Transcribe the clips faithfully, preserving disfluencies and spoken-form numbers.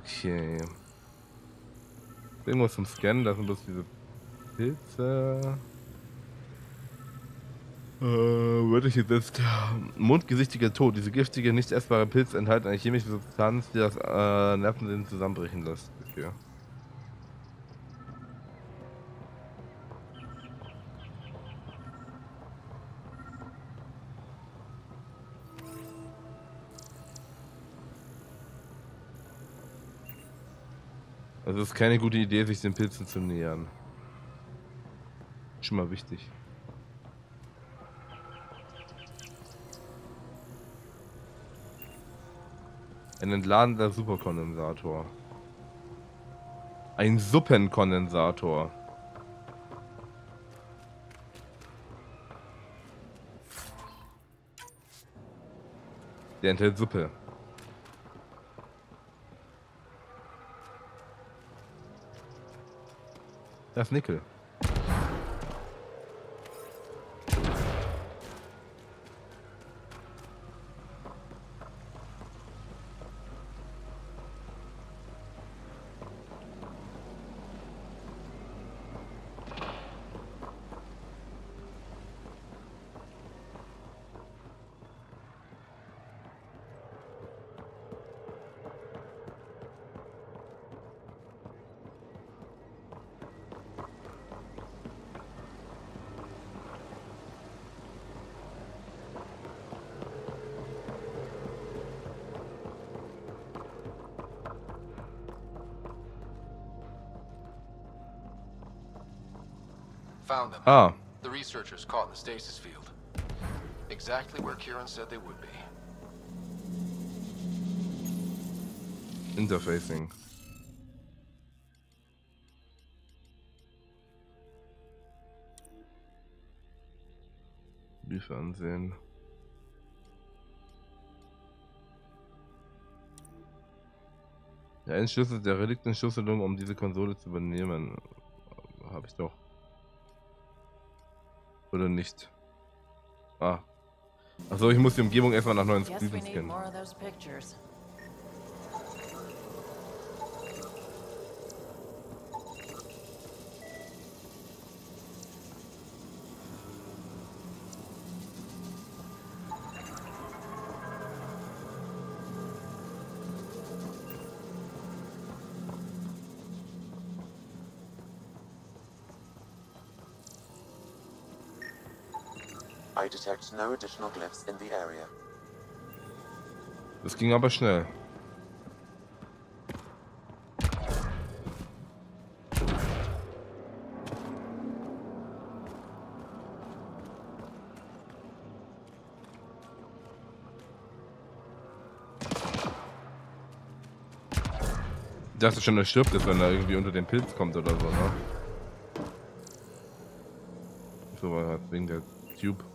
Okay. Irgendwas zum Scannen, das sind bloß diese Pilze. Äh, würde ich jetzt mundgesichtiger Tod. Diese giftige, nicht essbare Pilze enthalten eine chemische Substanz, die das äh, Nervensystem zusammenbrechen lässt. Okay. Also es ist keine gute Idee, sich den Pilzen zu nähern. Schon mal wichtig. Ein entladener Superkondensator. Ein Suppenkondensator. Der enthält Suppe. Das ist Nickel. Found them. Ah. The researchers caught in the stasis field. Exactly where Kieran said they would be. Interfacing. Briefe ansehen. Ja, ein Schlüssel der Reliktenschlüsselung, um diese Konsole zu übernehmen. Habe ich doch. Oder nicht? Ah. Achso, ich muss die Umgebung erstmal nach neuen Briefen scannen. I detect no additional glyphs in the area. Das ging aber schnell. Ich dachte schon, er stirbt es, wenn er irgendwie unter den Pilz kommt oder so, ne? So war halt wegen der Tube.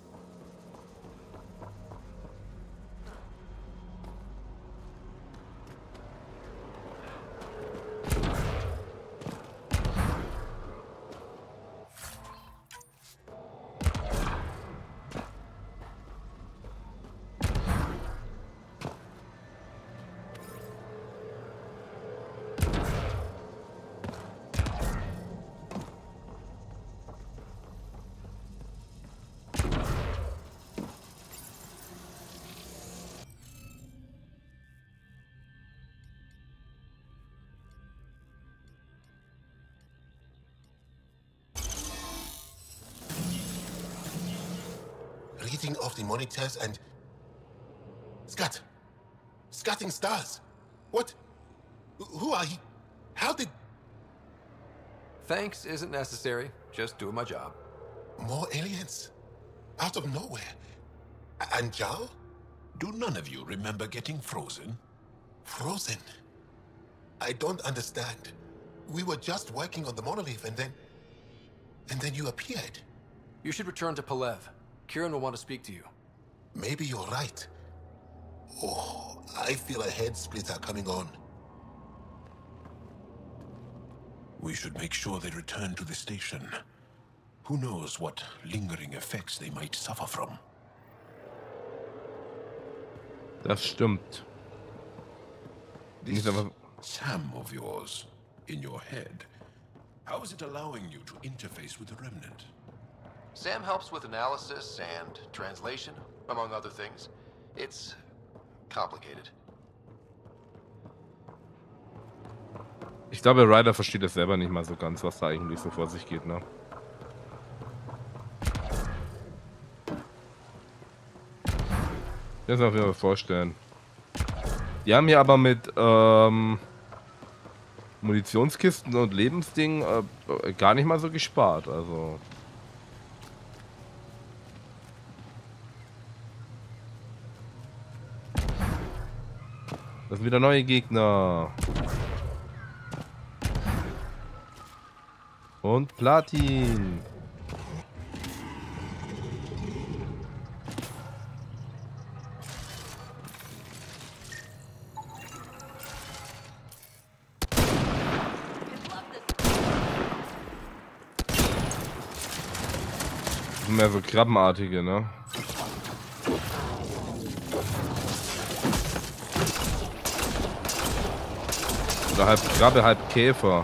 Reading off the monitors and... Scat! Scatting stars! What? Who are you? How did... Thanks isn't necessary. Just doing my job. More aliens? Out of nowhere? And Zhao? Do none of you remember getting frozen? Frozen? I don't understand. We were just working on the monolith and then... And then you appeared. You should return to Palev. Kieran will want to speak to you. Maybe you're right. Oh, I feel a head splitter coming on. We should make sure they return to the station. Who knows what lingering effects they might suffer from. Das stimmt. This Nicht aber Sam of yours in your head. How is it allowing you to interface with the Remnant? Sam helps with analysis and translation, among other things. It's complicated. Ich glaube, Ryder versteht es selber nicht mal so ganz, was da eigentlich so vor sich geht, ne? Das kann ich mir vorstellen. Die haben hier aber mit ähm, Munitionskisten und Lebensdingen äh, gar nicht mal so gespart, also. Das sind wieder neue Gegner. Und Platin. Das sind mehr so Krabbenartige, ne? Oder halb Krabbe, halb Käfer.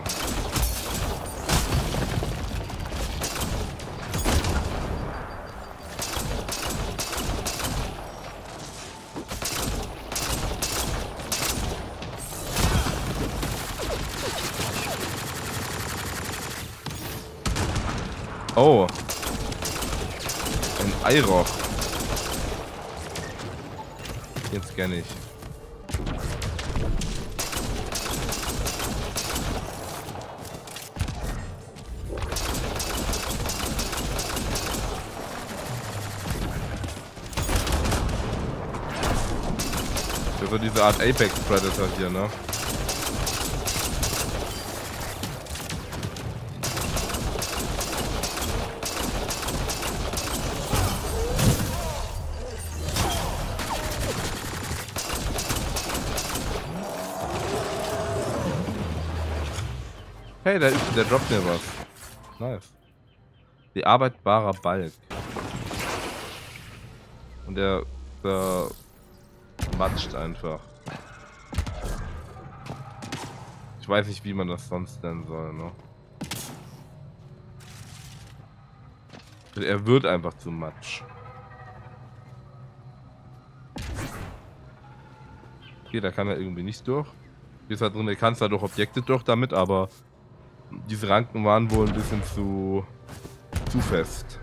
Oh. Ein Eiroch. Jetzt kenne ich. Das ist diese Art Apex Predator hier, ne? Hey, der, der droppt mir was. Nice. Bearbeitbarer Balk. Und der, der matscht einfach. Ich weiß nicht, wie man das sonst nennen soll, ne? Er wird einfach zu Matsch. Okay, da kann er irgendwie nicht durch. Hier ist halt drin, er kann zwar durch Objekte durch damit, aber diese Ranken waren wohl ein bisschen zu, zu fest.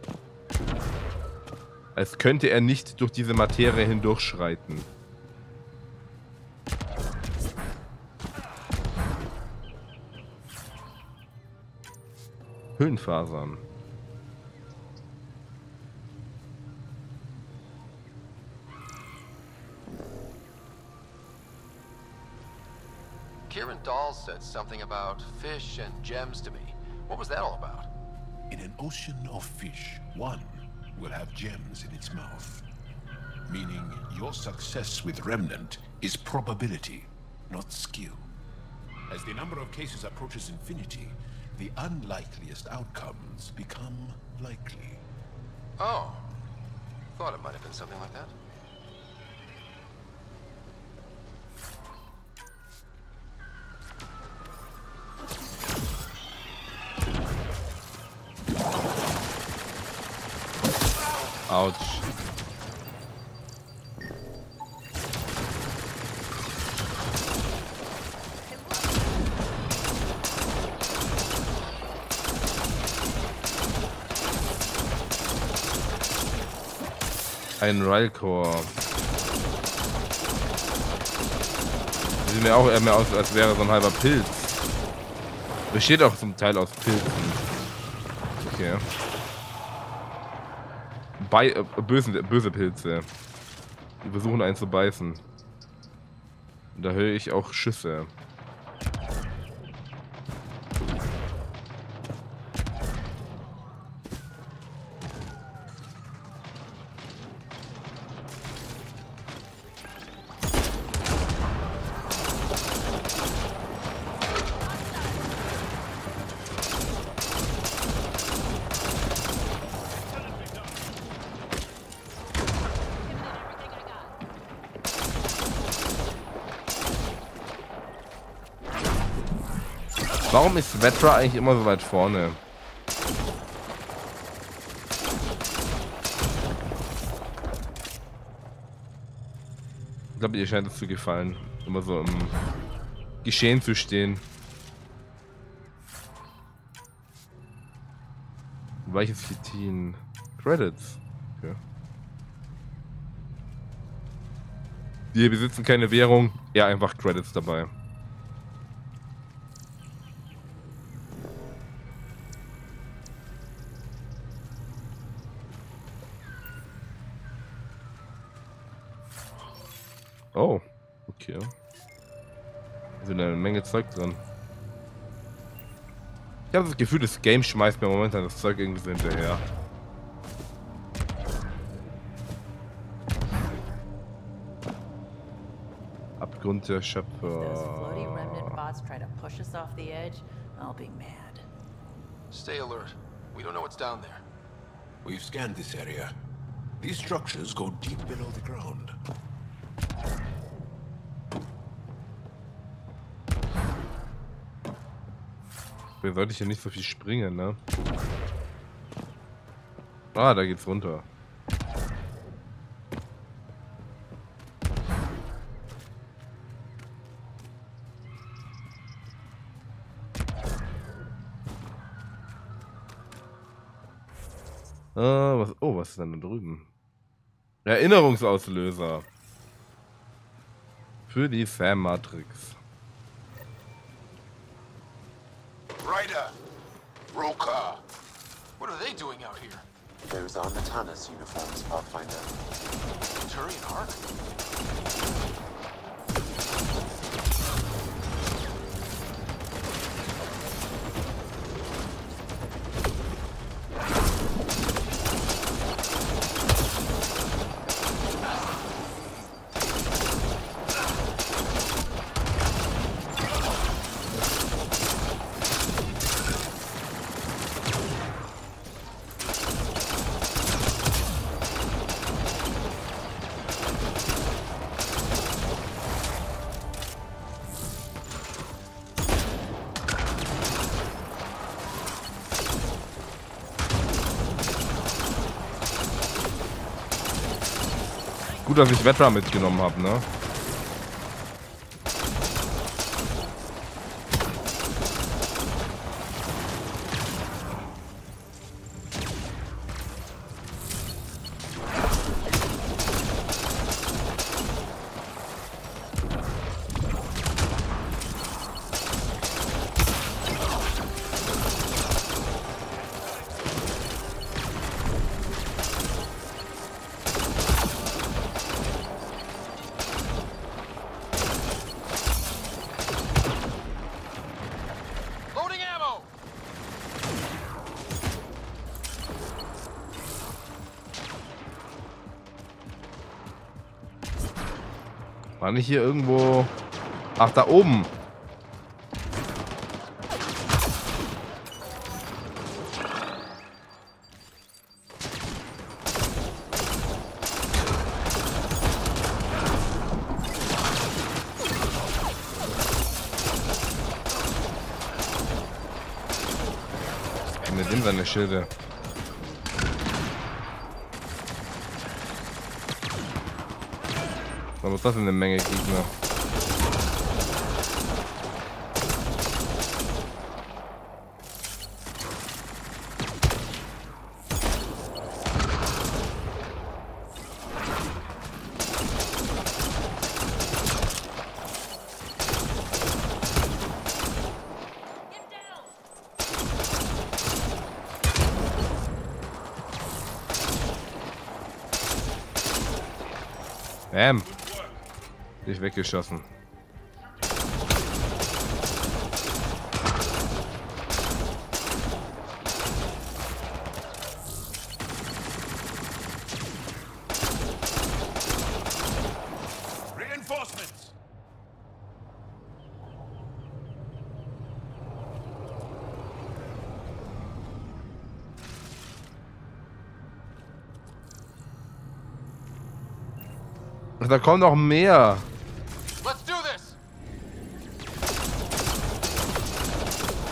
Als könnte er nicht durch diese Materie hindurchschreiten. Höhenfasern. Kieran Dahl said something about fish and gems to me. What was that all about? In an ocean of fish, one will have gems in its mouth. Meaning your success with Remnant is probability, not skill. As the number of cases approaches infinity, the unlikeliest outcomes become likely. Oh. Thought it might have been something like that. Autsch. Ein Railcore. Sieht mir auch eher mehr aus, als wäre so ein halber Pilz. Besteht auch zum Teil aus Pilzen. Okay. Bei, äh, böse, böse Pilze. Die versuchen einen zu beißen. Und da höre ich auch Schüsse. Warum ist Vetra eigentlich immer so weit vorne? Ich glaube, ihr scheint es zu gefallen, immer so im Geschehen zu stehen. Weiches Chitin. Credits. Okay. Wir besitzen keine Währung, eher einfach Credits dabei. Oh, okay. Da sind eine Menge Zeug drin. Ich habe das Gefühl, das Game schmeißt mir momentan das Zeug irgendwie so hinterher. Abgrund der Schöpfer. Stay alert. We don't know what's down there. We've scanned this area. These structures go deep below the ground. Hier sollte ich ja nicht so viel springen, ne? Ah, da geht's runter. Ah, was, oh, was ist denn da drüben? Erinnerungsauslöser. Für die Sam Matrix. Ryder! Roka! What are they doing out here? Those are Natana's uniforms, Pathfinder. Turian Ark? Gut, dass ich Vetra mitgenommen habe, ne? War nicht hier irgendwo... Ach, da oben. Mit dem seine Schilde. Was ist das denn eine Menge Gegner? Bam. Dich weggeschossen. Reinforcements! Da kommen noch mehr. Let's do this!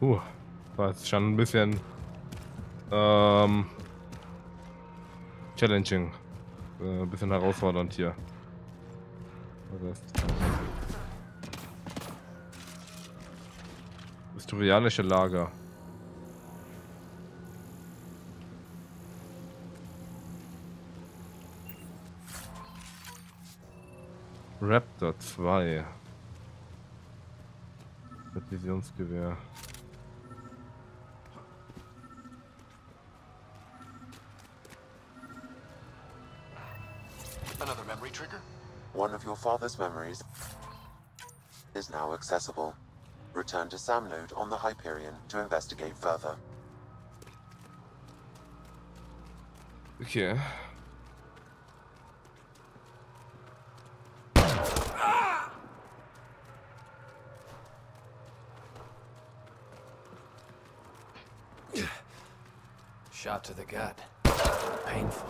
Puh, war jetzt schon ein bisschen ähm, challenging. Äh, ein bisschen herausfordernd hier. Historianische Lager. Raptor zwei. Präzisionsgewehr. Another memory trigger? One of your father's memories is now accessible. Return to Samnode on the Hyperion to investigate further. Okay. Shot to the gut. Painful.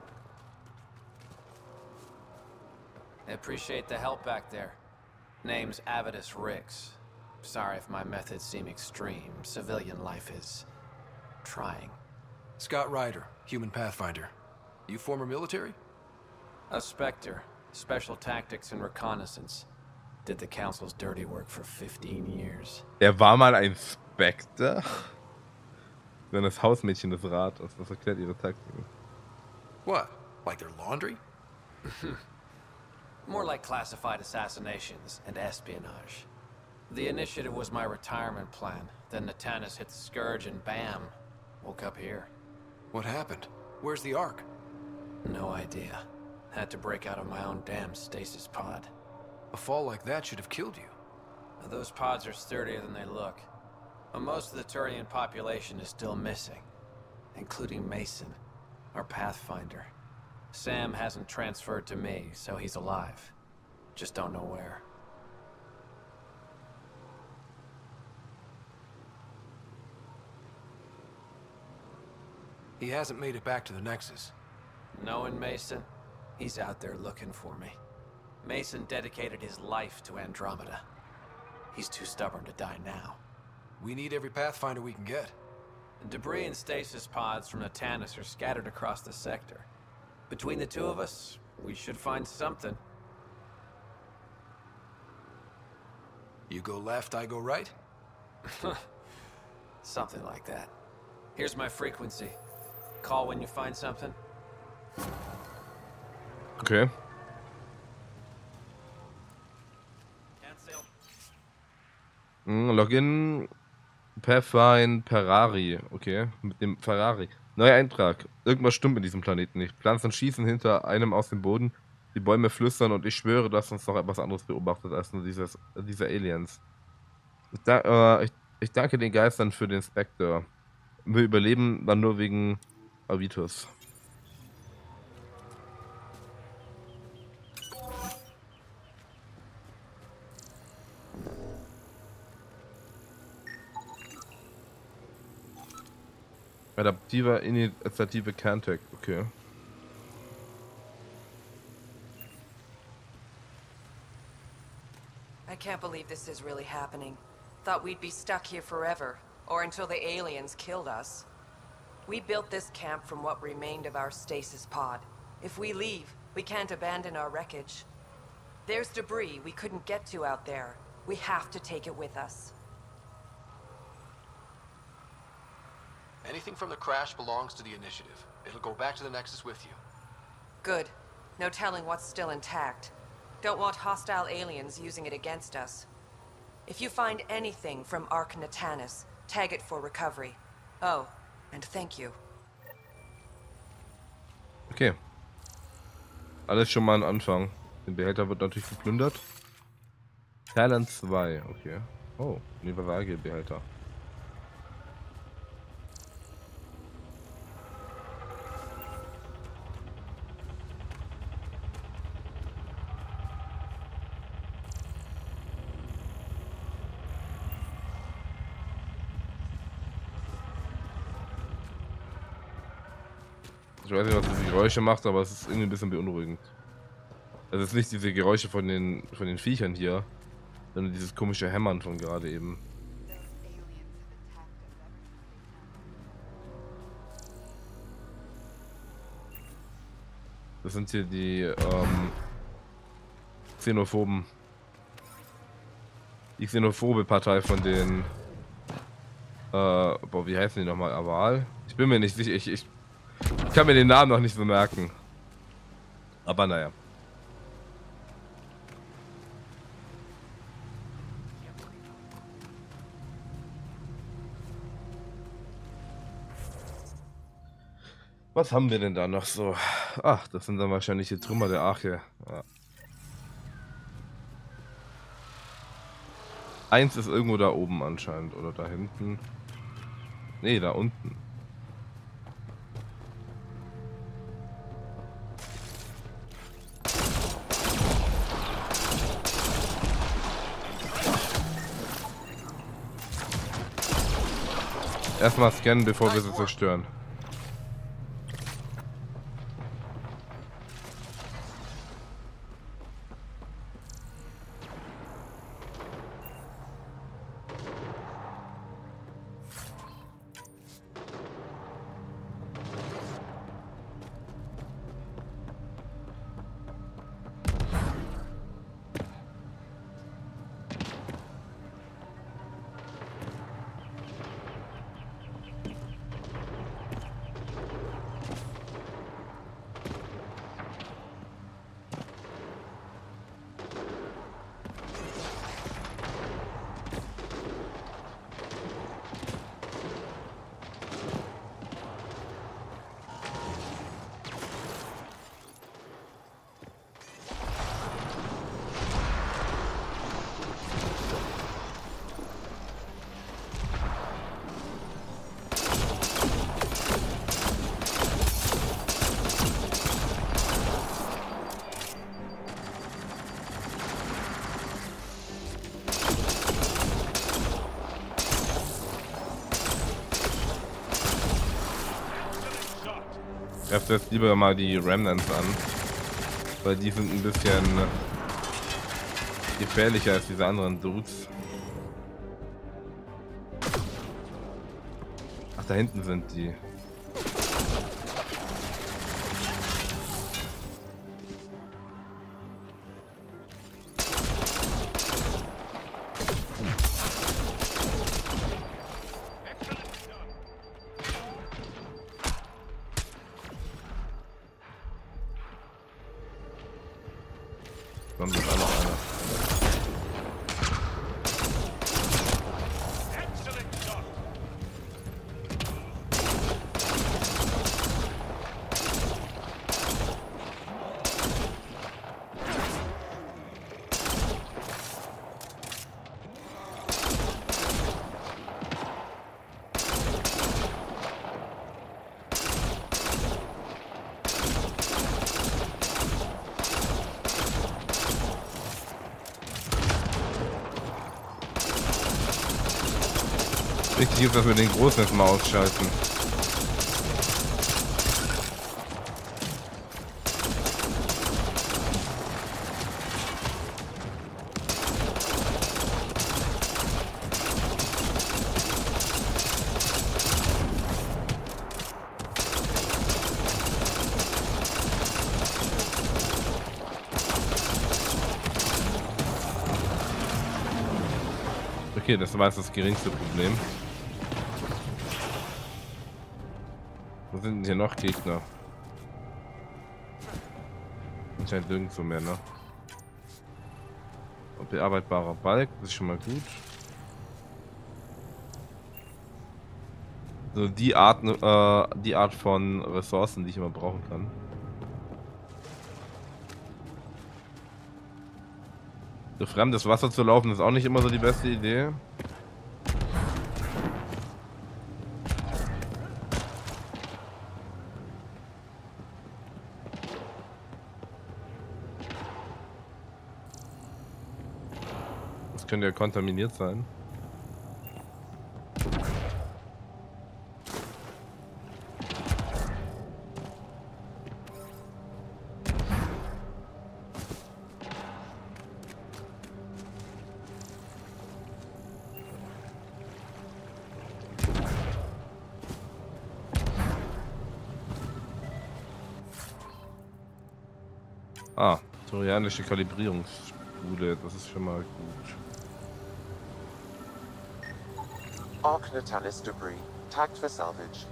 I appreciate the help back there. Name's Avidus Rix. Sorry if my methods seem extreme. Civilian life is trying. Scott Ryder, human pathfinder. You former military? A Spectre. Special tactics and reconnaissance. Did the Council's dirty work for fifteen years. Er war mal ein Spectre? Wenn das Hausmädchen des Rates, das erklärt ihre Taktiken. What? Like their laundry? More like classified assassinations and espionage. The initiative was my retirement plan. Then Natanis hit the Scourge and bam, woke up here. What happened? Where's the Ark? No idea. Had to break out of my own damn stasis pod. A fall like that should have killed you. Those pods are sturdier than they look. But most of the Turian population is still missing, including Mason, our Pathfinder. Sam hasn't transferred to me, so he's alive. Just don't know where. He hasn't made it back to the Nexus. Knowing Mason, he's out there looking for me. Mason dedicated his life to Andromeda. He's too stubborn to die now. We need every Pathfinder we can get. Debris and stasis pods from Natanis are scattered across the sector. Between the two of us, we should find something. You go left, I go right? Something like that. Here's my frequency. Call when you find something. Okay. Cancel. Mm, Login Pathfind Ferrari. Okay, mit dem Ferrari. Neuer Eintrag. Irgendwas stimmt mit diesem Planeten nicht. Pflanzen schießen hinter einem aus dem Boden. Die Bäume flüstern und ich schwöre, dass uns noch etwas anderes beobachtet als nur dieses, diese Aliens. Ich, da, äh, ich, ich danke den Geistern für den Spectre. Wir überleben dann nur wegen Avitus. Adaptiver Initiative Cantec, okay. I can't believe this is really happening. Thought we'd be stuck here forever, or until the aliens killed us. We built this camp from what remained of our stasis pod. If we leave, we can't abandon our wreckage. There's debris we couldn't get to out there. We have to take it with us. Anything from the crash belongs to the Initiative. It'll go back to the Nexus with you. Good. No telling what's still intact. Don't want hostile aliens using it against us. If you find anything from Ark Natanis, tag it for recovery. Oh, and thank you. Okay. Alles schon mal ein Anfang. Der Behälter wird natürlich geplündert. Talent zwei, okay. Oh, Universalbehälter. Ich weiß nicht, was diese Geräusche macht, aber es ist irgendwie ein bisschen beunruhigend. Es ist nicht diese Geräusche von den von den Viechern hier, sondern dieses komische Hämmern von gerade eben. Das sind hier die ähm, Xenophoben. Die xenophobe Partei von den äh, boah, wie heißen die nochmal? Aval? Ich bin mir nicht sicher, ich, ich kann mir den Namen noch nicht so merken. Aber naja. Was haben wir denn da noch so? Ach, das sind dann wahrscheinlich die Trümmer der Arche. Ja. Eins ist irgendwo da oben anscheinend. Oder da hinten. Nee, da unten. Erstmal scannen, bevor wir sie zerstören. Ich greife jetzt lieber mal die Remnants an, weil die sind ein bisschen gefährlicher als diese anderen Dudes. Ach, da hinten sind die. Dann ist auch noch einer. Wichtig ist, dass wir den Großen jetzt mal ausschalten. Okay, das war jetzt das geringste Problem. Wo sind denn hier noch Gegner? Anscheinend nirgendwo mehr, ne? Und bearbeitbarer Balk, das ist schon mal gut. So die Art, äh, die Art von Ressourcen, die ich immer brauchen kann. Durch fremdes Wasser zu laufen ist auch nicht immer so die beste Idee. Das könnte ja kontaminiert sein. Ah, torianische Kalibrierungsspule, das ist schon mal gut. Arc Natalis debris, tagged for salvage.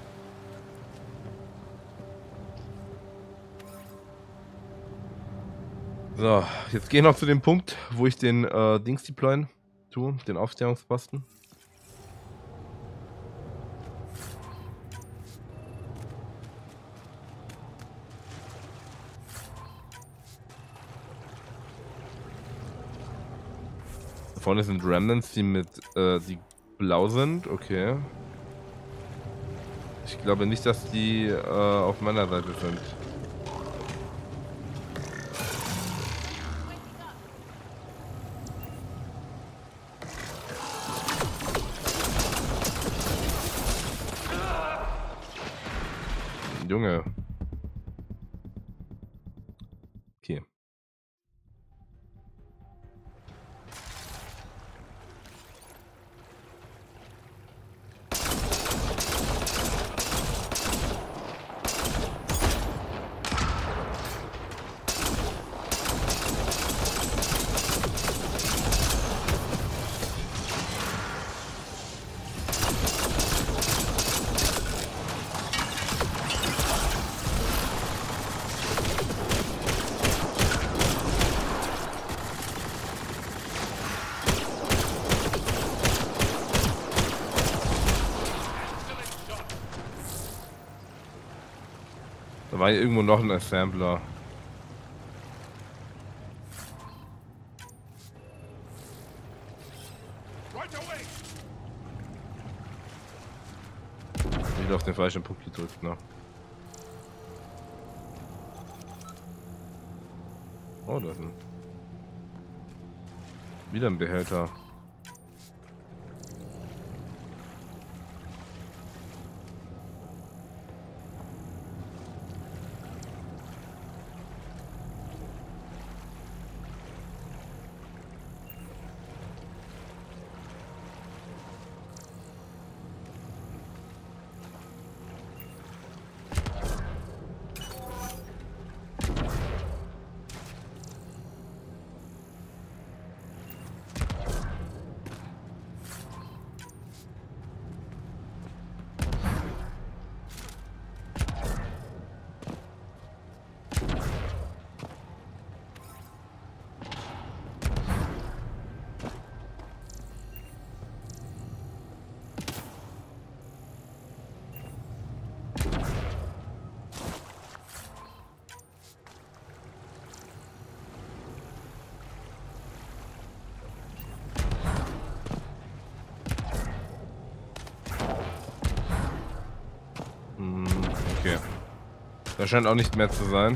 So, jetzt gehe ich noch zu dem Punkt, wo ich den äh, Dings deployen tue, den Aufstellungsposten. Da vorne sind Remnants, die mit, äh, die blau sind, okay. Ich glaube nicht, dass die äh, auf meiner Seite sind. Junge. Okay. Da war hier irgendwo noch ein Assembler. Wieder auf den falschen Punkt gedrückt, ne? Oh, da ist ein... Wieder ein Behälter. Okay. Da scheint auch nicht mehr zu sein.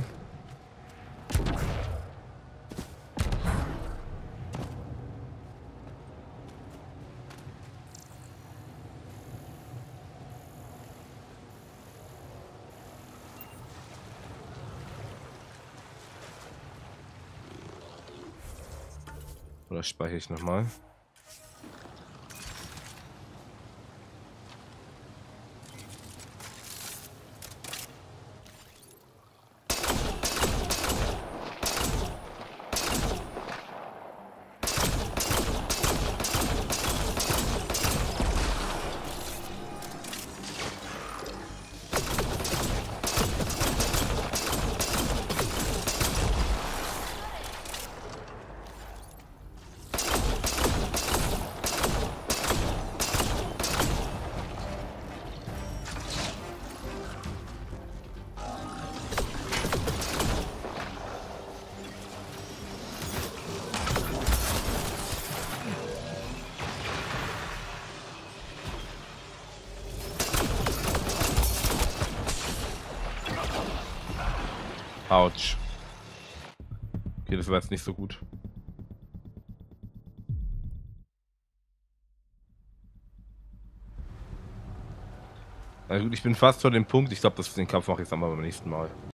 Oder speichere ich nochmal? Autsch. Okay, das war jetzt nicht so gut. Na gut, ich bin fast vor dem Punkt. Ich glaube, das den Kampf mache ich jetzt einmal beim nächsten Mal.